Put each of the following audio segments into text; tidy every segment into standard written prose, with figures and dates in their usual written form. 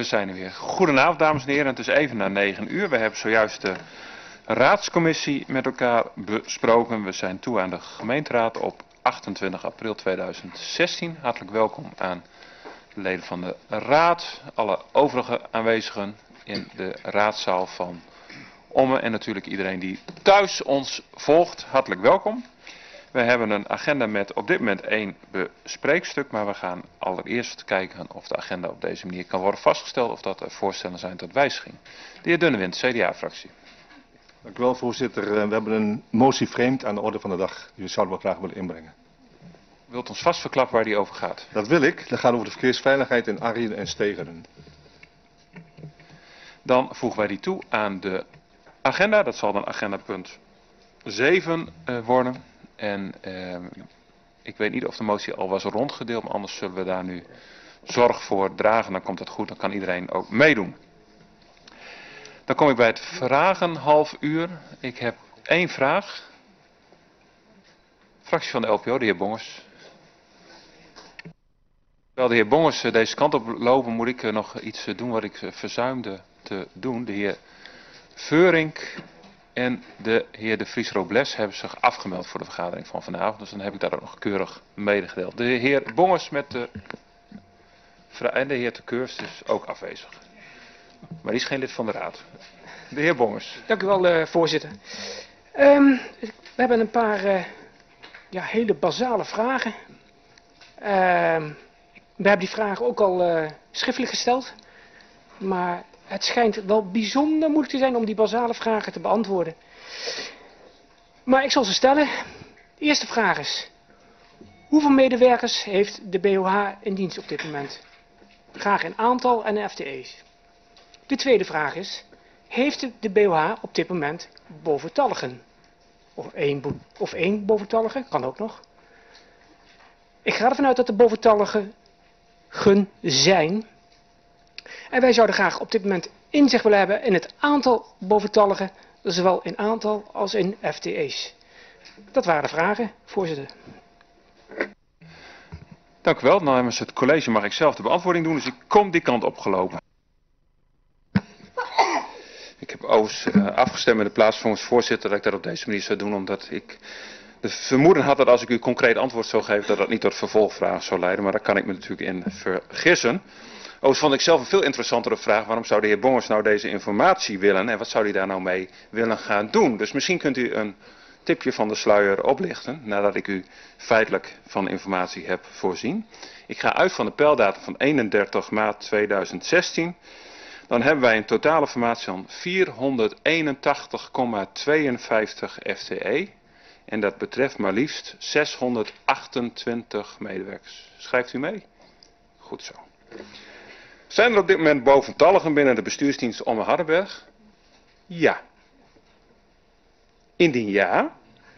zijn er weer. Goedenavond dames en heren, het is even na 9 uur. We hebben zojuist de raadscommissie met elkaar besproken. We zijn toe aan de gemeenteraad op 28 april 2016. Hartelijk welkom aan de leden van de raad, alle overige aanwezigen in de raadzaal van Ommen en natuurlijk iedereen die thuis ons volgt. Hartelijk welkom. We hebben een agenda met op dit moment 1 bespreekstuk, maar we gaan allereerst kijken of de agenda op deze manier kan worden vastgesteld of dat er voorstellen zijn tot wijziging. De heer Dunnewind, CDA-fractie. Dank u wel, voorzitter. We hebben een motie vreemd aan de orde van de dag. Die zouden we graag willen inbrengen. Wilt ons vast verklappen waar die over gaat? Dat wil ik. Dat gaat over de verkeersveiligheid in Arjen en Stegeren. Dan voegen wij die toe aan de agenda. Dat zal dan agenda punt 7 worden. En ik weet niet of de motie al was rondgedeeld, maar anders zullen we daar nu zorg voor dragen. Dan komt het goed, dan kan iedereen ook meedoen. Dan kom ik bij het vragen half uur. Ik heb 1 vraag. Fractie van de LPO, de heer Bongers. Terwijl de heer Bongers deze kant op lopen, moet ik nog iets doen wat ik verzuimde te doen. De heer Veurink en de heer De Vries Robles hebben zich afgemeld voor de vergadering van vanavond. Dus dan heb ik daar ook nog keurig medegedeeld. De heer Bongers en de heer De Keurs is ook afwezig. Maar die is geen lid van de raad. De heer Bongers. Dank u wel, voorzitter. We hebben een paar hele basale vragen. We hebben die vragen ook al schriftelijk gesteld. Maar het schijnt wel bijzonder moeilijk te zijn om die basale vragen te beantwoorden. Maar ik zal ze stellen. De eerste vraag is: hoeveel medewerkers heeft de BOH in dienst op dit moment? Graag in aantal en in FTE's. De tweede vraag is: heeft de BOH op dit moment boventalligen? Of één boventallige, kan ook nog. Ik ga ervan uit dat er boventalligen zijn. En wij zouden graag op dit moment inzicht willen hebben in het aantal boventalligen, zowel in aantal als in FTE's. Dat waren de vragen, voorzitter. Dank u wel. Namens het college mag ik zelf de beantwoording doen, dus ik kom die kant op gelopen. Ik heb overigens afgestemd met de plaatsvervangingsvoorzitter dat ik dat op deze manier zou doen, omdat ik de vermoeden had dat als ik u concreet antwoord zou geven, dat dat niet tot vervolgvragen zou leiden, maar daar kan ik me natuurlijk in vergissen. Overigens vond ik zelf een veel interessantere vraag: waarom zou de heer Bongers nou deze informatie willen en wat zou hij daar nou mee willen gaan doen? Dus misschien kunt u een tipje van de sluier oplichten, nadat ik u feitelijk van informatie heb voorzien. Ik ga uit van de peildatum van 31 maart 2016. Dan hebben wij een totale formatie van 481,52 FTE. En dat betreft maar liefst 628 medewerkers. Schrijft u mee? Goed zo. Zijn er op dit moment boventalligen binnen de bestuursdienst Ommen Hardenberg? Ja. Indien ja,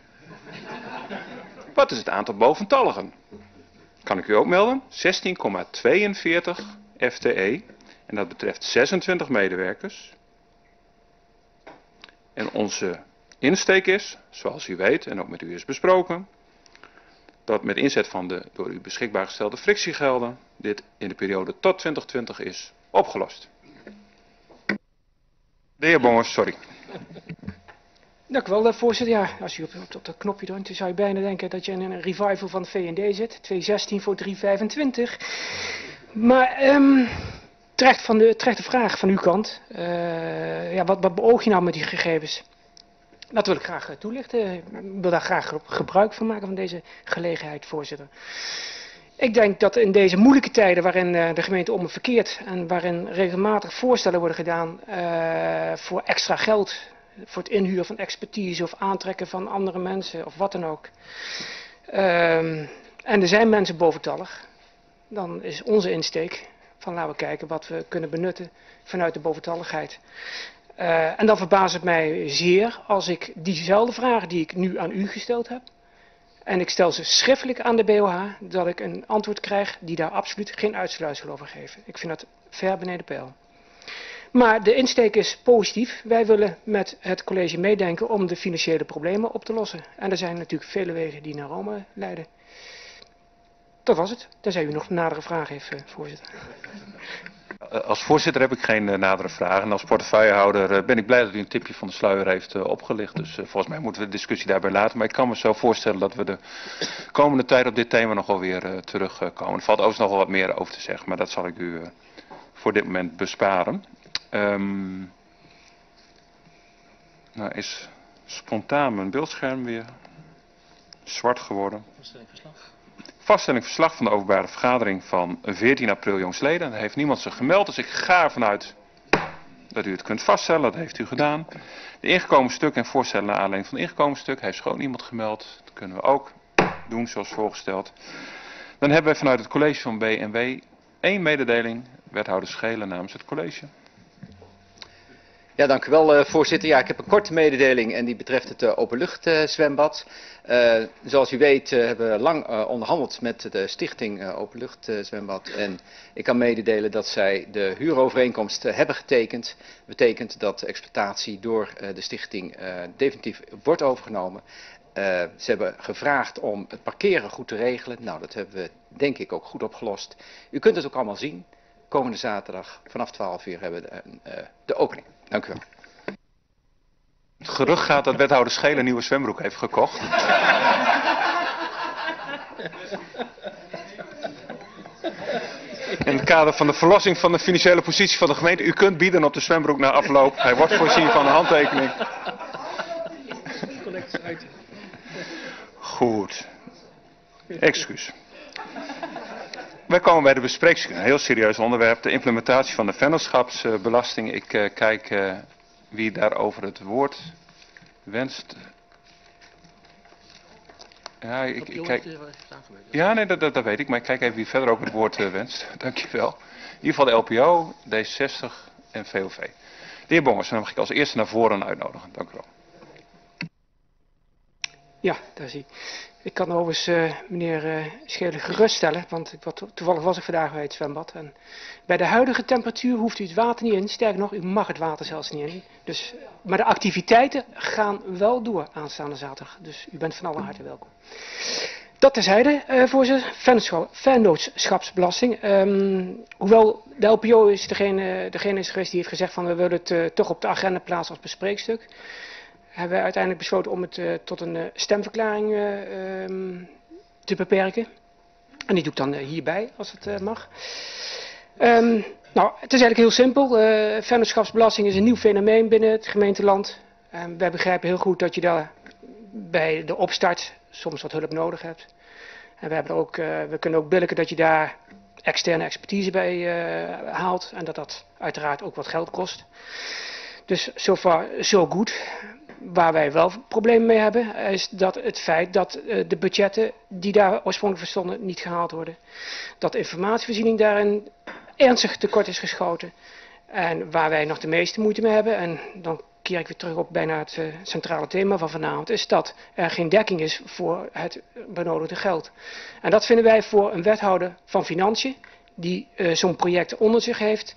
wat is het aantal boventalligen? Kan ik u ook melden? 16,42 FTE. En dat betreft 26 medewerkers. En onze insteek is, zoals u weet en ook met u is besproken, dat met inzet van de door u beschikbaar gestelde frictiegelden dit in de periode tot 2020 is opgelost. De heer Bongers, sorry. Dank u wel, voorzitter. Ja, als u op dat knopje drukt, dan zou je bijna denken dat je in een revival van de VND zit. 216 voor 325. Maar terechte vraag van uw kant. Wat beoog je nou met die gegevens? Dat wil ik graag toelichten. Ik wil daar graag gebruik van maken van deze gelegenheid, voorzitter. Ik denk dat in deze moeilijke tijden waarin de gemeente Ommen verkeert en waarin regelmatig voorstellen worden gedaan voor extra geld, voor het inhuren van expertise of aantrekken van andere mensen of wat dan ook. En er zijn mensen boventallig. Dan is onze insteek van laten we kijken wat we kunnen benutten vanuit de boventalligheid. En dan verbaast het mij zeer als ik diezelfde vragen die ik nu aan u gesteld heb, en ik stel ze schriftelijk aan de BOH, dat ik een antwoord krijg die daar absoluut geen uitsluitsel over geeft. Ik vind dat ver beneden peil. Maar de insteek is positief. Wij willen met het college meedenken om de financiële problemen op te lossen. En er zijn natuurlijk vele wegen die naar Rome leiden. Dat was het. Tenzij u nog nadere vragen heeft, voorzitter. Als voorzitter heb ik geen nadere vragen. En als portefeuillehouder ben ik blij dat u een tipje van de sluier heeft opgelicht. Dus volgens mij moeten we de discussie daarbij laten. Maar ik kan me zo voorstellen dat we de komende tijd op dit thema nog wel weer terugkomen. Er valt overigens nog wel wat meer over te zeggen, maar dat zal ik u voor dit moment besparen. Nou is spontaan mijn beeldscherm weer zwart geworden. Vaststelling verslag van de openbare vergadering van 14 april jongstleden. Daar heeft niemand zich gemeld, dus ik ga ervan uit dat u het kunt vaststellen. Dat heeft u gedaan. De ingekomen stuk en voorstellen naar aanleiding van het ingekomen stuk heeft zich ook niemand gemeld. Dat kunnen we ook doen zoals voorgesteld. Dan hebben we vanuit het college van B&W 1 mededeling. Wethouder Schelen namens het college. Ja, dank u wel, voorzitter. Ja, ik heb een korte mededeling en die betreft het openluchtzwembad. Zoals u weet hebben we lang onderhandeld met de stichting Openluchtzwembad. En ik kan mededelen dat zij de huurovereenkomst hebben getekend. Dat betekent dat de exploitatie door de stichting definitief wordt overgenomen. Ze hebben gevraagd om het parkeren goed te regelen. Nou, dat hebben we denk ik ook goed opgelost. U kunt het ook allemaal zien. Komende zaterdag vanaf 12 uur hebben we de opening. Dank u wel. Het gerucht gaat dat wethouder Schelen een nieuwe zwembroek heeft gekocht. In het kader van de verlossing van de financiële positie van de gemeente. U kunt bieden op de zwembroek na afloop. Hij wordt voorzien van een handtekening. Goed. Excuus. Wij komen bij de bespreking. Een heel serieus onderwerp. De implementatie van de vennootschapsbelasting. Ik kijk wie daarover het woord wenst. Ja, ik kijk. Ja, nee, dat weet ik. Maar ik kijk even wie verder ook het woord wenst. Dankjewel. In ieder geval de LPO, D60 en VOV. De heer Bongers, dan mag ik als eerste naar voren uitnodigen. Dank u wel. Ja, daar zie ik. Ik kan overigens meneer Schelen geruststellen, want toevallig was ik vandaag bij het zwembad. En bij de huidige temperatuur hoeft u het water niet in. Sterker nog, u mag het water zelfs niet in. Dus, maar de activiteiten gaan wel door aanstaande zaterdag. Dus u bent van alle harte welkom. Dat terzijde, voorzitter. Vennootschapsbelasting. Hoewel de LPO is degene is geweest die heeft gezegd van we willen het toch op de agenda plaatsen als bespreekstuk. Hebben we uiteindelijk besloten om het tot een stemverklaring te beperken. En die doe ik dan hierbij, als het mag. Nou, het is eigenlijk heel simpel. Vennootschapsbelasting is een nieuw fenomeen binnen het gemeenteland. Wij begrijpen heel goed dat je daar bij de opstart soms wat hulp nodig hebt. En we kunnen ook billijken dat je daar externe expertise bij haalt. En dat uiteraard ook wat geld kost. Dus so far, so good. Waar wij wel problemen mee hebben, is dat het feit dat de budgetten die daar oorspronkelijk voor stonden niet gehaald worden. Dat de informatievoorziening daarin ernstig tekort is geschoten. En waar wij nog de meeste moeite mee hebben, en dan keer ik weer terug op bijna het centrale thema van vanavond, is dat er geen dekking is voor het benodigde geld. En dat vinden wij voor een wethouder van Financiën, die zo'n project onder zich heeft,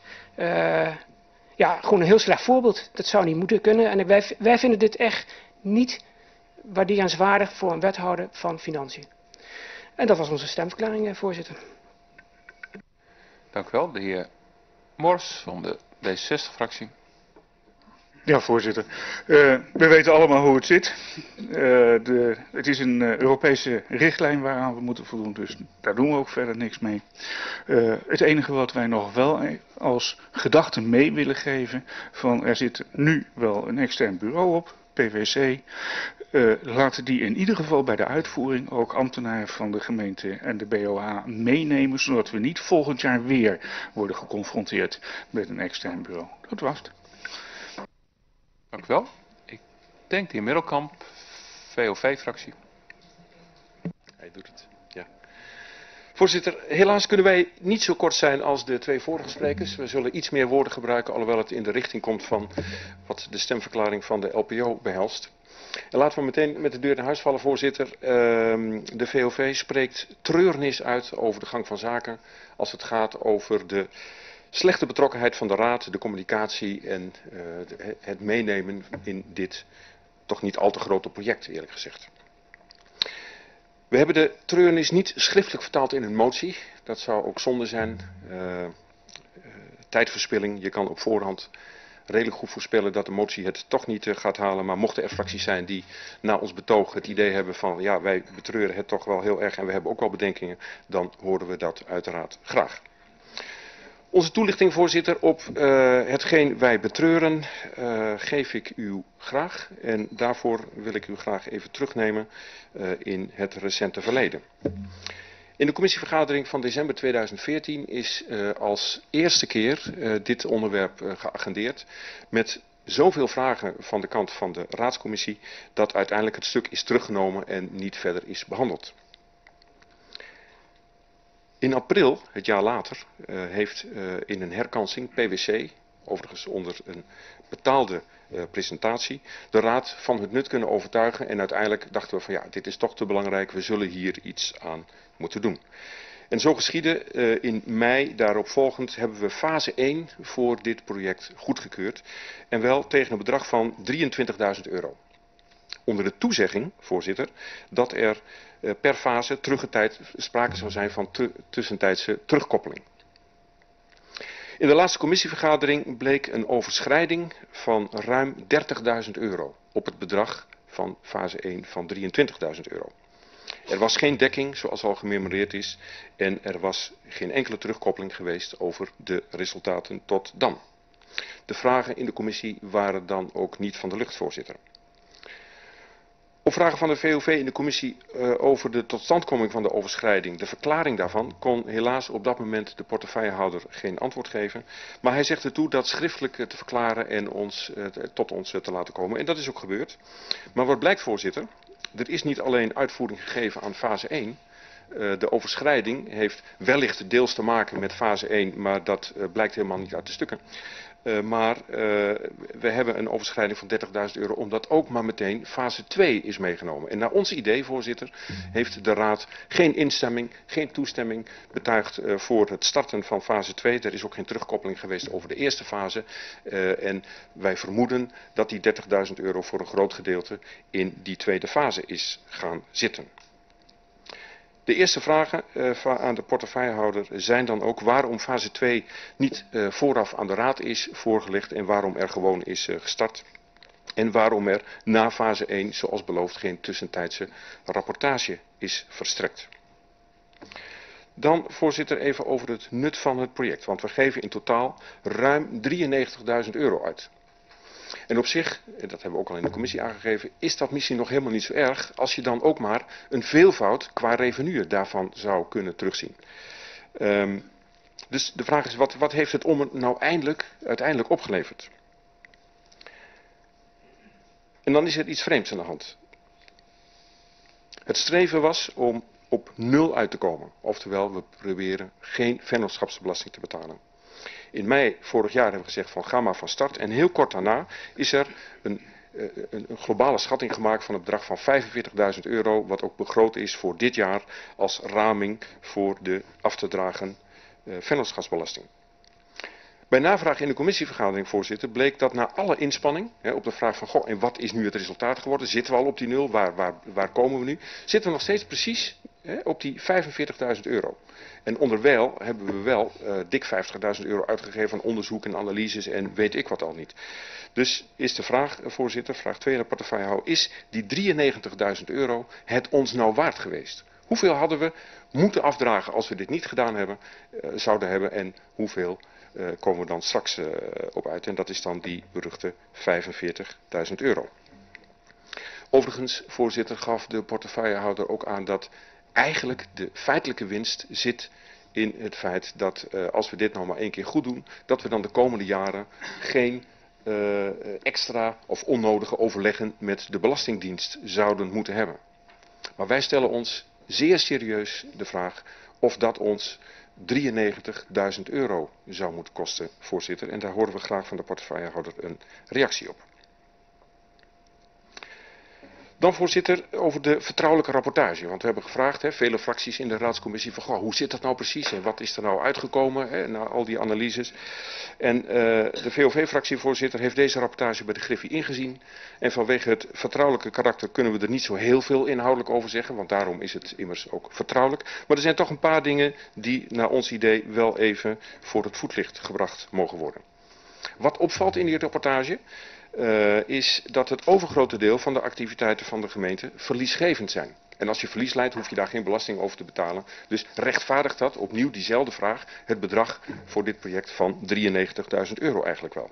ja, gewoon een heel slecht voorbeeld. Dat zou niet moeten kunnen. En wij vinden dit echt niet waarderingswaardig voor een wethouder van Financiën. En dat was onze stemverklaring, voorzitter. Dank u wel. De heer Mors van de D60-fractie. Ja, voorzitter. We weten allemaal hoe het zit. Het is een Europese richtlijn waaraan we moeten voldoen, dus daar doen we ook verder niks mee. Het enige wat wij nog wel als gedachte mee willen geven, van er zit nu wel een extern bureau op, PwC. Laten die in ieder geval bij de uitvoering ook ambtenaren van de gemeente en de BOH meenemen, zodat we niet volgend jaar weer worden geconfronteerd met een extern bureau. Dat was het. Dank u wel. Ik denk de heer Middelkamp, VOV-fractie. Hij doet het, ja. Voorzitter, helaas kunnen wij niet zo kort zijn als de twee vorige sprekers. We zullen iets meer woorden gebruiken, alhoewel het in de richting komt van wat de stemverklaring van de LPO behelst. En laten we meteen met de deur naar huis vallen, voorzitter. De VOV spreekt treurnis uit over de gang van zaken als het gaat over de slechte betrokkenheid van de raad, de communicatie en het meenemen in dit toch niet al te grote project, eerlijk gezegd. We hebben de treurnis niet schriftelijk vertaald in een motie. Dat zou ook zonde zijn. tijdverspilling. Je kan op voorhand redelijk goed voorspellen dat de motie het toch niet gaat halen. Maar mochten er fracties zijn die na ons betoog het idee hebben van ja, wij betreuren het toch wel heel erg en we hebben ook wel bedenkingen, dan horen we dat uiteraard graag. Onze toelichting, voorzitter, op hetgeen wij betreuren geef ik u graag. En daarvoor wil ik u graag even terugnemen in het recente verleden. In de commissievergadering van december 2014 is als eerste keer dit onderwerp geagendeerd met zoveel vragen van de kant van de raadscommissie dat uiteindelijk het stuk is teruggenomen en niet verder is behandeld. In april, het jaar later, heeft in een herkansing PwC, overigens onder een betaalde presentatie, de raad van het nut kunnen overtuigen en uiteindelijk dachten we van ja, dit is toch te belangrijk, we zullen hier iets aan moeten doen. En zo geschiedde, in mei daaropvolgend hebben we fase 1 voor dit project goedgekeurd en wel tegen een bedrag van €23.000. Onder de toezegging, voorzitter, dat er per fase teruggetijd sprake zou zijn van tussentijdse terugkoppeling. In de laatste commissievergadering bleek een overschrijding van ruim €30.000 op het bedrag van fase 1 van €23.000. Er was geen dekking, zoals al gememoreerd is, en er was geen enkele terugkoppeling geweest over de resultaten tot dan. De vragen in de commissie waren dan ook niet van de lucht, voorzitter. Op vragen van de VOV in de commissie over de totstandkoming van de overschrijding, de verklaring daarvan, kon helaas op dat moment de portefeuillehouder geen antwoord geven. Maar hij zegt ertoe dat schriftelijk te verklaren en tot ons te laten komen. En dat is ook gebeurd. Maar wat blijkt, voorzitter, er is niet alleen uitvoering gegeven aan fase 1. De overschrijding heeft wellicht deels te maken met fase 1, maar dat blijkt helemaal niet uit de stukken. Maar we hebben een overschrijding van €30.000 omdat ook maar meteen fase 2 is meegenomen. En naar ons idee, voorzitter, heeft de raad geen instemming, geen toestemming betuigd voor het starten van fase 2. Er is ook geen terugkoppeling geweest over de eerste fase. En wij vermoeden dat die €30.000 voor een groot gedeelte in die tweede fase is gaan zitten. De eerste vragen aan de portefeuillehouder zijn dan ook waarom fase 2 niet vooraf aan de raad is voorgelegd en waarom er gewoon is gestart. En waarom er na fase 1, zoals beloofd, geen tussentijdse rapportage is verstrekt. Dan, voorzitter, even over het nut van het project, want we geven in totaal ruim €93.000 uit. En op zich, en dat hebben we ook al in de commissie aangegeven, is dat misschien nog helemaal niet zo erg als je dan ook maar een veelvoud qua revenue daarvan zou kunnen terugzien. Dus de vraag is, wat heeft het om nou uiteindelijk opgeleverd? En dan is er iets vreemds aan de hand. Het streven was om op 0 uit te komen. Oftewel, we proberen geen vennootschapsbelasting te betalen. In mei vorig jaar hebben we gezegd van ga maar van start. En heel kort daarna is er een globale schatting gemaakt van het bedrag van €45.000. Wat ook begroot is voor dit jaar als raming voor de af te dragen vennootschapsbelasting. Bij navraag in de commissievergadering, voorzitter, bleek dat na alle inspanning, op de vraag van goh, en wat is nu het resultaat geworden? Zitten we al op die 0? Waar komen we nu? Zitten we nog steeds precies op die €45.000. En onderwijl hebben we wel dik €50.000 uitgegeven aan onderzoek en analyses en weet ik wat al niet. Dus is de vraag, voorzitter, vraag 2 aan de portefeuillehouder, is die €93.000 het ons nou waard geweest? Hoeveel hadden we moeten afdragen als we dit niet gedaan zouden hebben en hoeveel komen we dan straks op uit? En dat is dan die beruchte €45.000. Overigens, voorzitter, gaf de portefeuillehouder ook aan dat eigenlijk de feitelijke winst zit in het feit dat als we dit nou maar 1 keer goed doen, dat we dan de komende jaren geen extra of onnodige overleggen met de Belastingdienst zouden moeten hebben. Maar wij stellen ons zeer serieus de vraag of dat ons €93.000 zou moeten kosten, voorzitter. En daar horen we graag van de portefeuillehouder een reactie op. Dan voorzitter over de vertrouwelijke rapportage. Want we hebben gevraagd, vele fracties in de raadscommissie, van goh, hoe zit dat nou precies en wat is er nou uitgekomen na al die analyses. En de VOV-fractievoorzitter heeft deze rapportage bij de Griffie ingezien. En vanwege het vertrouwelijke karakter kunnen we er niet zo heel veel inhoudelijk over zeggen, want daarom is het immers ook vertrouwelijk. Maar er zijn toch een paar dingen die naar ons idee wel even voor het voetlicht gebracht mogen worden. Wat opvalt in die rapportage is dat het overgrote deel van de activiteiten van de gemeente verliesgevend zijn. En als je verlies leidt, hoef je daar geen belasting over te betalen. Dus rechtvaardigt dat, opnieuw diezelfde vraag, het bedrag voor dit project van €93.000 eigenlijk wel.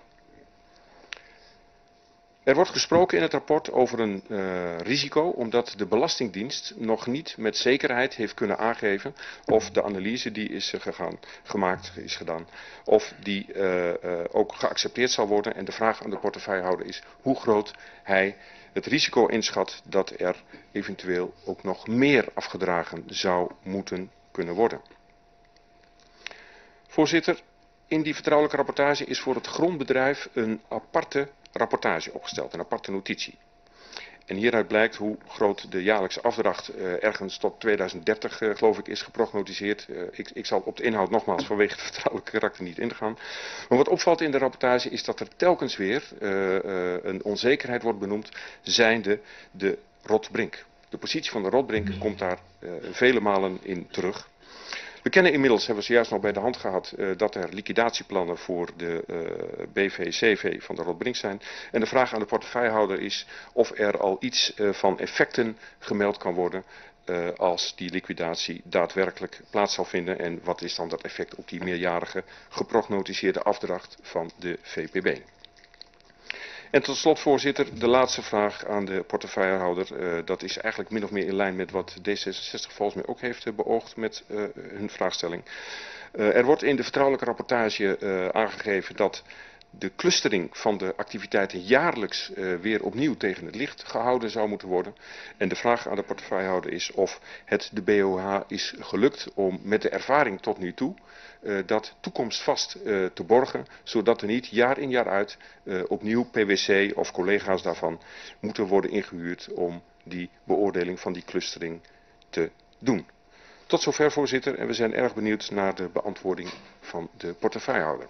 Er wordt gesproken in het rapport over een risico, omdat de Belastingdienst nog niet met zekerheid heeft kunnen aangeven of de analyse die is gedaan, of die ook geaccepteerd zal worden. En de vraag aan de portefeuillehouder is hoe groot hij het risico inschat dat er eventueel ook nog meer afgedragen zou moeten kunnen worden. Voorzitter, in die vertrouwelijke rapportage is voor het grondbedrijf een aparte rapportage opgesteld, een aparte notitie. En hieruit blijkt hoe groot de jaarlijkse afdracht ergens tot 2030 geloof ik is geprognotiseerd. Ik zal op de inhoud nogmaals vanwege het vertrouwelijke karakter niet ingaan. Maar wat opvalt in de rapportage is dat er telkens weer een onzekerheid wordt benoemd, zijnde de Rotbrink. De positie van de Rotbrink komt daar vele malen in terug. We kennen inmiddels, hebben we zojuist nog bij de hand gehad, dat er liquidatieplannen voor de BV-CV van de Rotbrink zijn. En de vraag aan de portefeuillehouder is of er al iets van effecten gemeld kan worden als die liquidatie daadwerkelijk plaats zal vinden. En wat is dan dat effect op die meerjarige geprognotiseerde afdracht van de VPB. En tot slot, voorzitter, de laatste vraag aan de portefeuillehouder. Dat is eigenlijk min of meer in lijn met wat D66 volgens mij ook heeft beoogd met hun vraagstelling. Er wordt in de vertrouwelijke rapportage aangegeven dat de clustering van de activiteiten jaarlijks weer opnieuw tegen het licht gehouden zou moeten worden. En de vraag aan de portefeuillehouder is of het de BOH is gelukt om met de ervaring tot nu toe dat toekomstvast te borgen, zodat er niet jaar in jaar uit opnieuw PwC of collega's daarvan moeten worden ingehuurd om die beoordeling van die clustering te doen. Tot zover, voorzitter, en we zijn erg benieuwd naar de beantwoording van de portefeuillehouder.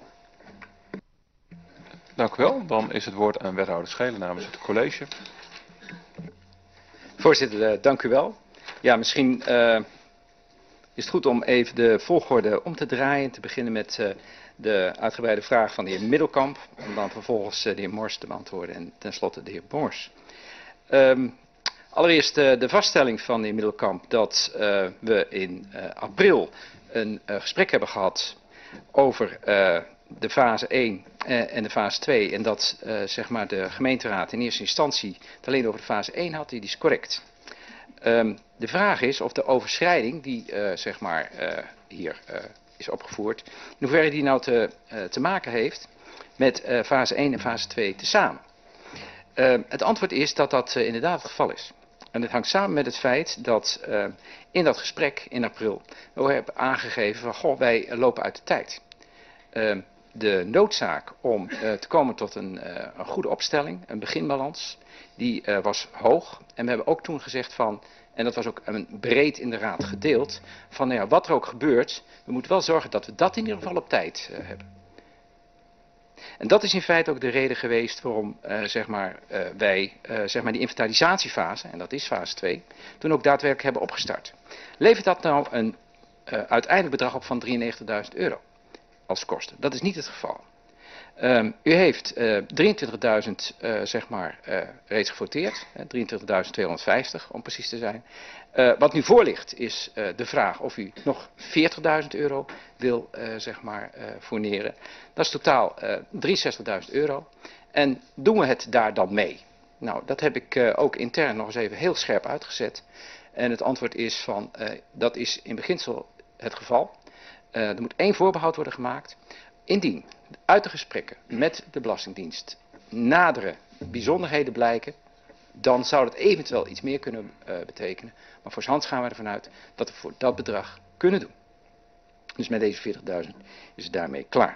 Dank u wel. Dan is het woord aan wethouder Schelen namens het college. Voorzitter, dank u wel. Ja, misschien is het goed om even de volgorde om te draaien. Te beginnen met de uitgebreide vraag van de heer Middelkamp. Om dan vervolgens de heer Mors te beantwoorden en tenslotte de heer Mors. Allereerst de vaststelling van de heer Middelkamp dat we in april een gesprek hebben gehad over de fase 1 en de fase 2 en dat zeg maar de gemeenteraad in eerste instantie het alleen over de fase 1 had, die is correct. De vraag is of de overschrijding die zeg maar hier is opgevoerd, in hoeverre die nou te maken heeft met fase 1 en fase 2 tezamen. Het antwoord is dat dat inderdaad het geval is. En het hangt samen met het feit dat in dat gesprek in april we hebben aangegeven van goh, wij lopen uit de tijd. De noodzaak om te komen tot een goede opstelling, een beginbalans, die was hoog. En we hebben ook toen gezegd van, en dat was ook breed in de raad gedeeld, van nou ja, wat er ook gebeurt, we moeten wel zorgen dat we dat in ieder geval op tijd hebben. En dat is in feite ook de reden geweest waarom wij zeg maar die inventarisatiefase, en dat is fase 2, toen ook daadwerkelijk hebben opgestart. Levert dat nou een uiteindelijk bedrag op van €93.000 als kosten? Dat is niet het geval. U heeft 23.000 zeg maar reeds gevoteerd, 23.250 om precies te zijn. Wat nu voor ligt is de vraag of u nog €40.000 wil zeg maar fourneren. Dat is totaal €63.000. En doen we het daar dan mee? Nou, dat heb ik ook intern nog eens even heel scherp uitgezet. En het antwoord is van, dat is in beginsel het geval. Er moet één voorbehoud worden gemaakt. Indien uit de gesprekken met de Belastingdienst nadere bijzonderheden blijken, dan zou dat eventueel iets meer kunnen betekenen. Maar voorhands gaan we ervan uit dat we voor dat bedrag kunnen doen. Dus met deze 40.000 is het daarmee klaar.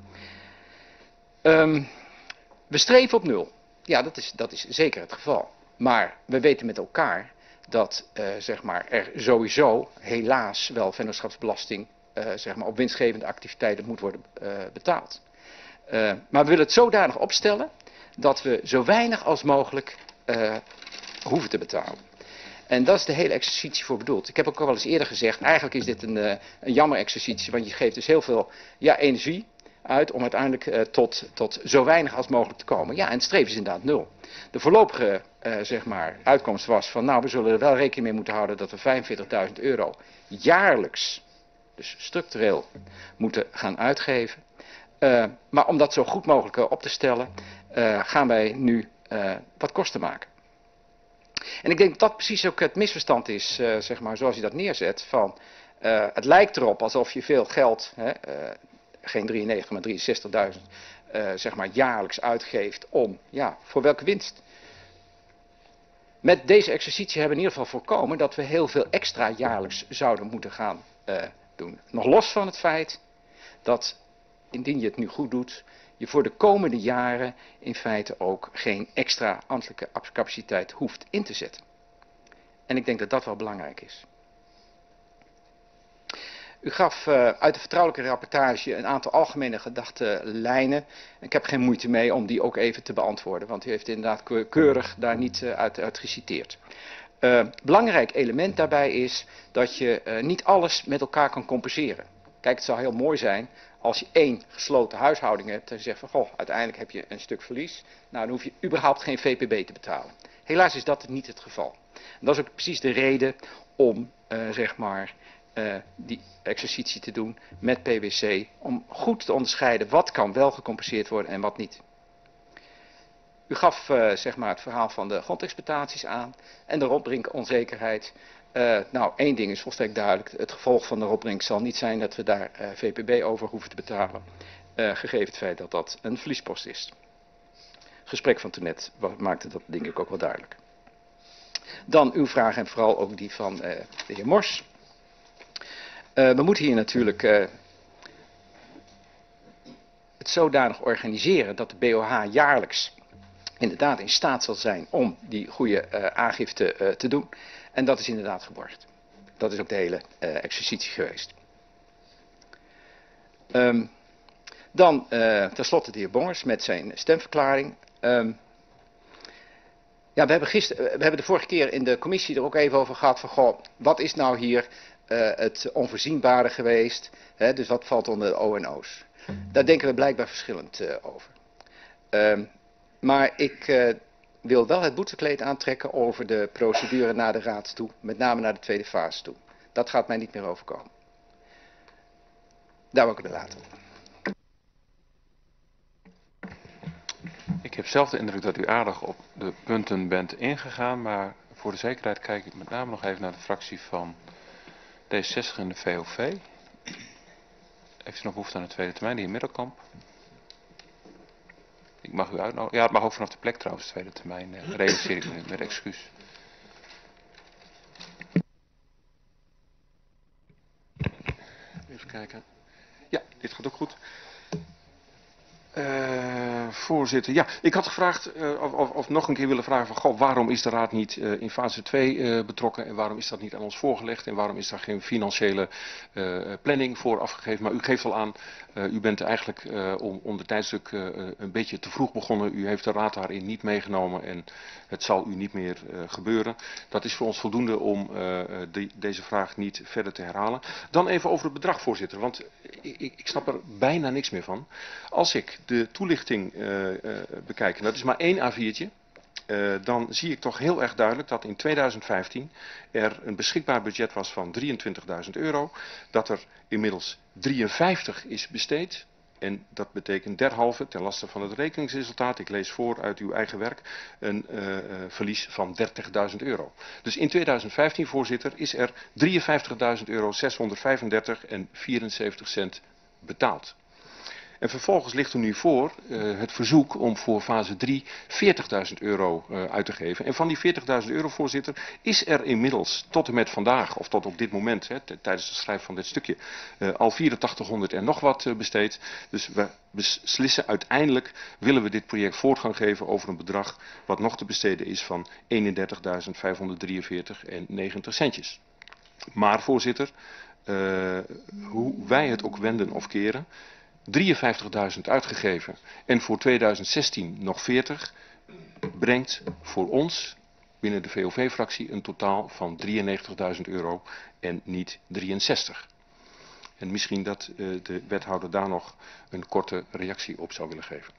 We streven op 0. Ja, dat is zeker het geval. Maar we weten met elkaar dat zeg maar, er sowieso helaas wel vennootschapsbelasting zeg maar, op winstgevende activiteiten moet worden betaald. Maar we willen het zodanig opstellen dat we zo weinig als mogelijk hoeven te betalen. En dat is de hele exercitie voor bedoeld. Ik heb ook al wel eens eerder gezegd, eigenlijk is dit een jammer exercitie, want je geeft dus heel veel energie uit om uiteindelijk tot zo weinig als mogelijk te komen. Ja, en het streven is inderdaad 0. De voorlopige zeg maar, uitkomst was van, nou, we zullen er wel rekening mee moeten houden dat we €45.000 jaarlijks, dus structureel, moeten gaan uitgeven. Maar om dat zo goed mogelijk op te stellen, gaan wij nu wat kosten maken. En ik denk dat dat precies ook het misverstand is, zeg maar, zoals je dat neerzet. Van, het lijkt erop alsof je veel geld, geen 93, maar 63.000, zeg maar, jaarlijks uitgeeft om, ja, voor welke winst? Met deze exercitie hebben we in ieder geval voorkomen dat we heel veel extra jaarlijks zouden moeten gaan doen. Nog los van het feit dat, indien je het nu goed doet, je voor de komende jaren in feite ook geen extra ambtelijke capaciteit hoeft in te zetten. En ik denk dat dat wel belangrijk is. U gaf uit de vertrouwelijke rapportage een aantal algemene gedachtenlijnen. Ik heb geen moeite mee om die ook even te beantwoorden, want u heeft inderdaad keurig daar niet uit geciteerd. Belangrijk element daarbij is dat je niet alles met elkaar kan compenseren. Kijk, het zou heel mooi zijn als je één gesloten huishouding hebt en je zegt van, goh, uiteindelijk heb je een stuk verlies. Nou, dan hoef je überhaupt geen VPB te betalen. Helaas is dat niet het geval. En dat is ook precies de reden om, zeg maar, die exercitie te doen met PwC. Om goed te onderscheiden wat kan wel gecompenseerd worden en wat niet. U gaf, zeg maar, het verhaal van de grondexploitaties aan en de opbrengonzekerheid. Nou, één ding is volstrekt duidelijk. Het gevolg van de opbrengst zal niet zijn dat we daar VPB over hoeven te betalen. Gegeven het feit dat dat een verliespost is. Het gesprek van toen net maakte dat denk ik ook wel duidelijk. Dan uw vraag en vooral ook die van de heer Mors. We moeten hier natuurlijk het zodanig organiseren dat de BOH jaarlijks inderdaad in staat zal zijn om die goede aangifte te doen. En dat is inderdaad geborgd. Dat is ook de hele exercitie geweest. Dan tenslotte de heer Bongers met zijn stemverklaring. Ja, we hebben de vorige keer in de commissie er ook even over gehad van, goh, wat is nou hier het onvoorzienbare geweest? Hè, dus wat valt onder de O&O's? Daar denken we blijkbaar verschillend over. Maar ik wil wel het boetekleed aantrekken over de procedure naar de raad toe. Met name naar de tweede fase toe. Dat gaat mij niet meer overkomen. Daar wil ik het laten. Ik heb zelf de indruk dat u aardig op de punten bent ingegaan. Maar voor de zekerheid kijk ik met name nog even naar de fractie van D66 en de VOV. Heeft u nog behoefte aan de tweede termijn, de heer Middelkamp? Ik mag u uitnodigen. Ja, het mag ook vanaf de plek trouwens, de tweede termijn. Realiseer ik me met excuus. Even kijken. Ja, dit gaat ook goed. Voorzitter, ja, ik had gevraagd, of nog een keer willen vragen van, goh, waarom is de Raad niet in fase 2 betrokken en waarom is dat niet aan ons voorgelegd en waarom is daar geen financiële planning voor afgegeven. Maar u geeft al aan, u bent eigenlijk om de tijdstuk een beetje te vroeg begonnen. U heeft de Raad daarin niet meegenomen en het zal u niet meer gebeuren. Dat is voor ons voldoende om deze vraag niet verder te herhalen. Dan even over het bedrag, voorzitter, want ik snap er bijna niks meer van. Als ik de toelichting bekijk, en dat is maar één A4'tje, dan zie ik toch heel erg duidelijk dat in 2015 er een beschikbaar budget was van €23.000, dat er inmiddels 53 is besteed. En dat betekent derhalve, ten laste van het rekeningsresultaat, ik lees voor uit uw eigen werk, een verlies van €30.000. Dus in 2015, voorzitter, is er €53.635,74 betaald. En vervolgens ligt er nu voor het verzoek om voor fase 3 40.000 euro uit te geven. En van die 40.000 euro, voorzitter, is er inmiddels tot en met vandaag, of tot op dit moment, tijdens het schrijven van dit stukje, al 8400 en nog wat besteed. Dus we beslissen uiteindelijk, willen we dit project voortgang geven over een bedrag wat nog te besteden is van 31.543 en 90 centjes. Maar voorzitter, hoe wij het ook wenden of keren, 53.000 uitgegeven en voor 2016 nog 40, brengt voor ons binnen de VOV-fractie een totaal van 93.000 euro en niet 63. En misschien dat de wethouder daar nog een korte reactie op zou willen geven.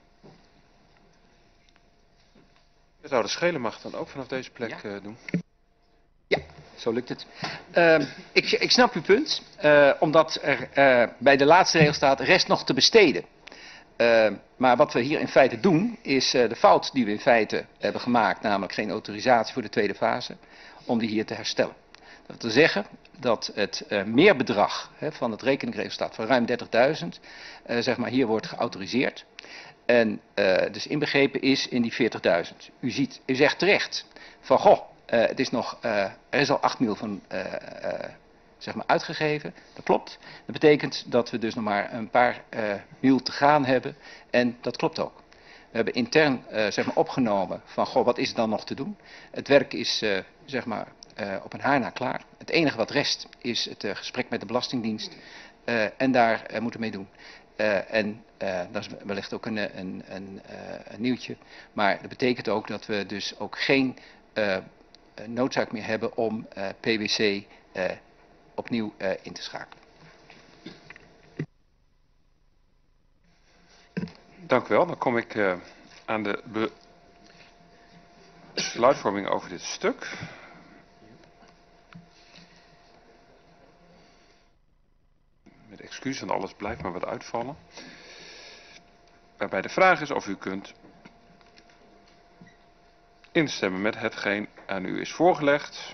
Wethouder Schelen mag het dan ook vanaf deze plek doen. Ja, zo lukt het. Ik snap uw punt, omdat er bij de laatste regel staat rest nog te besteden. Maar wat we hier in feite doen, is de fout die we in feite hebben gemaakt, namelijk geen autorisatie voor de tweede fase, om die hier te herstellen. Dat wil zeggen dat het meerbedrag van het rekeningresultaat van ruim 30.000, zeg maar, hier wordt geautoriseerd. En dus inbegrepen is in die 40.000. U zegt terecht van, goh, het is nog, er is al 8 mil van zeg maar uitgegeven. Dat klopt. Dat betekent dat we dus nog maar een paar mil te gaan hebben. En dat klopt ook. We hebben intern zeg maar opgenomen van, goh, wat is er dan nog te doen? Het werk is zeg maar op een haar na klaar. Het enige wat rest is het gesprek met de Belastingdienst. En daar moeten we mee doen. En dat is wellicht ook een nieuwtje. Maar dat betekent ook dat we dus ook geen noodzaak meer hebben om PwC opnieuw in te schakelen. Dank u wel. Dan kom ik aan de besluitvorming over dit stuk. Met excuus, want alles blijft maar wat uitvallen. Waarbij de vraag is of u kunt instemmen met hetgeen aan u is voorgelegd.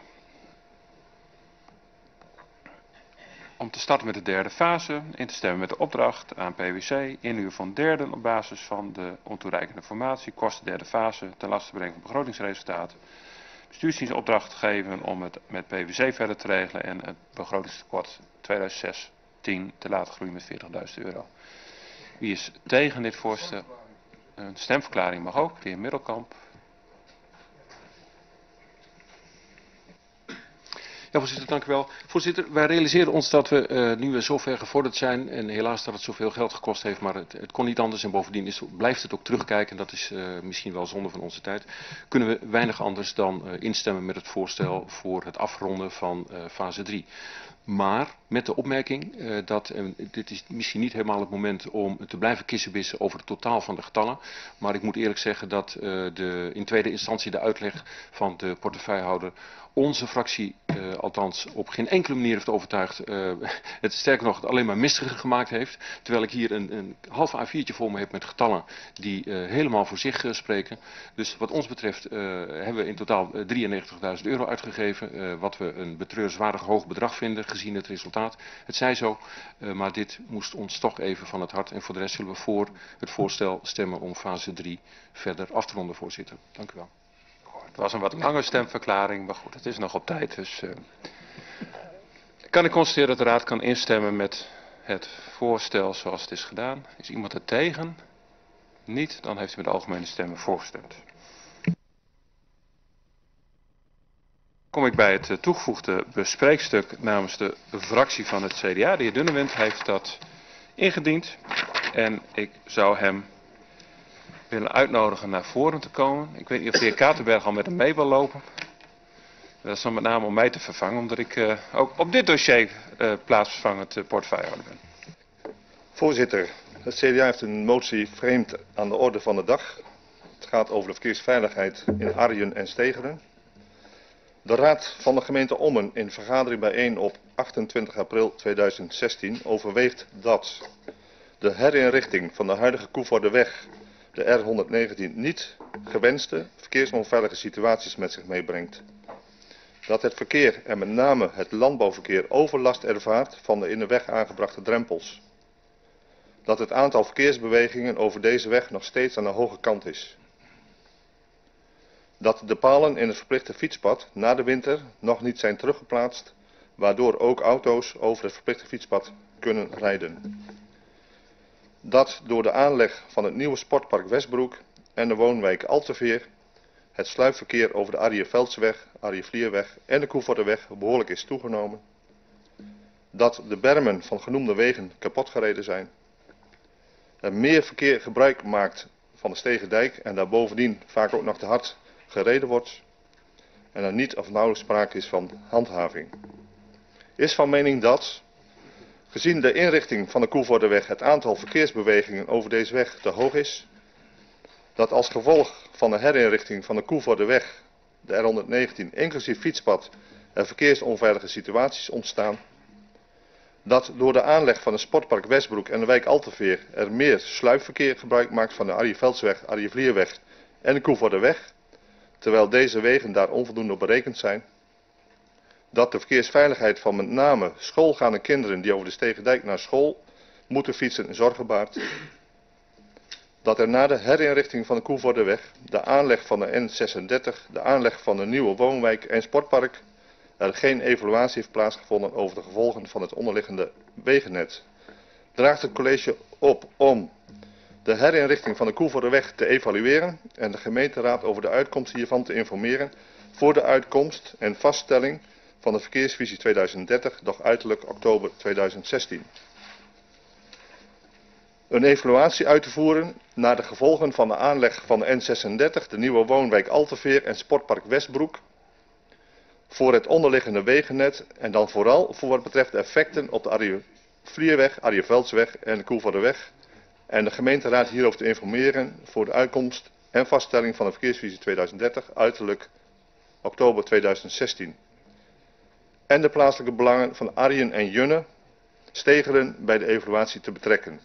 Om te starten met de derde fase, in te stemmen met de opdracht aan PwC, inhuur van derden op basis van de ontoereikende formatie, kosten derde fase, ten laste brengen van begrotingsresultaat. Bestuursdienst opdracht geven om het met PwC verder te regelen en het begrotingstekort 2006-10 te laten groeien met 40.000 euro. Wie is tegen dit voorstel? Een stemverklaring mag ook, de heer Middelkamp. Ja, voorzitter, dank u wel. Voorzitter, wij realiseren ons dat we nu zover gevorderd zijn en helaas dat het zoveel geld gekost heeft, maar het kon niet anders en bovendien blijft het ook terugkijken, dat is misschien wel zonde van onze tijd, kunnen we weinig anders dan instemmen met het voorstel voor het afronden van fase 3. Maar met de opmerking dat, dit is misschien niet helemaal het moment om te blijven kissenbissen over het totaal van de getallen. Maar ik moet eerlijk zeggen dat in tweede instantie de uitleg van de portefeuillehouder onze fractie althans op geen enkele manier heeft overtuigd. Het sterker nog alleen maar mistiger gemaakt heeft. Terwijl ik hier een half A4'tje voor me heb met getallen die helemaal voor zich spreken. Dus wat ons betreft hebben we in totaal 93.000 euro uitgegeven. Wat we een betreurenswaardig hoog bedrag vinden gezien het resultaat. Het zij zo, maar dit moest ons toch even van het hart. En voor de rest zullen we voor het voorstel stemmen om fase 3 verder af te ronden, voorzitter. Dank u wel. Het was een wat lange stemverklaring, maar goed, het is nog op tijd. Dus kan ik constateren dat de Raad kan instemmen met het voorstel zoals het is gedaan. Is iemand er tegen? Niet, dan heeft u met de algemene stemmen voorgestemd. Kom ik bij het toegevoegde bespreekstuk namens de fractie van het CDA. De heer Dunnewind heeft dat ingediend en ik zou hem willen uitnodigen naar voren te komen. Ik weet niet of de heer Katerberg al met hem mee wil lopen. Dat is dan met name om mij te vervangen, omdat ik ook op dit dossier plaatsvervangend portefeuillehouder ben. Voorzitter, het CDA heeft een motie vreemd aan de orde van de dag. Het gaat over de verkeersveiligheid in Arjen en Stegeren. De Raad van de gemeente Ommen in vergadering bijeen op 28 april 2016 overweegt dat de herinrichting van de huidige Koevordeweg, de R119, niet gewenste verkeersonveilige situaties met zich meebrengt. Dat het verkeer en met name het landbouwverkeer overlast ervaart van de in de weg aangebrachte drempels. dat het aantal verkeersbewegingen over deze weg nog steeds aan de hoge kant is. Dat de palen in het verplichte fietspad na de winter nog niet zijn teruggeplaatst, waardoor ook auto's over het verplichte fietspad kunnen rijden. Dat door de aanleg van het nieuwe sportpark Westbroek en de woonwijk Alteveer het sluipverkeer over de Arjeveldseweg, Arjevlierweg en de Koevoorderweg behoorlijk is toegenomen. Dat de bermen van genoemde wegen kapot gereden zijn. Er meer verkeer gebruik maakt van de Stegendijk en daar bovendien vaak ook nog te hard gereden wordt. En er niet of nauwelijks sprake is van handhaving. Is van mening dat, gezien de inrichting van de Koevoorderweg, het aantal verkeersbewegingen over deze weg te hoog is. Dat als gevolg van de herinrichting van de Koevoorderweg, de R119, inclusief fietspad, er verkeersonveilige situaties ontstaan. Dat door de aanleg van het sportpark Westbroek en de wijk Alteveer er meer sluipverkeer gebruik maakt van de Arjevelsweg, Arjevlierweg en de Koevoorderweg, terwijl deze wegen daar onvoldoende op berekend zijn. Dat de verkeersveiligheid van met name schoolgaande kinderen die over de Stegendijk naar school moeten fietsen zorgen baart. Dat er na de herinrichting van de Koevoorderweg, de aanleg van de N36, de aanleg van de nieuwe woonwijk en sportpark, er geen evaluatie heeft plaatsgevonden over de gevolgen van het onderliggende wegennet. Draagt het college op om de herinrichting van de Koevoorderweg te evalueren en de gemeenteraad over de uitkomst hiervan te informeren voor de uitkomst en vaststelling van de verkeersvisie 2030, doch uiterlijk oktober 2016. Een evaluatie uit te voeren naar de gevolgen van de aanleg van de N36, de nieuwe woonwijk Alteveer en sportpark Westbroek voor het onderliggende wegennet en dan vooral voor wat betreft de effecten op de Arjevlierweg, Arjeveldsweg en de Koevoorderweg en de gemeenteraad hierover te informeren voor de uitkomst en vaststelling van de verkeersvisie 2030 uiterlijk oktober 2016. En de plaatselijke belangen van Arjen en Junne Stegeren bij de evaluatie te betrekken.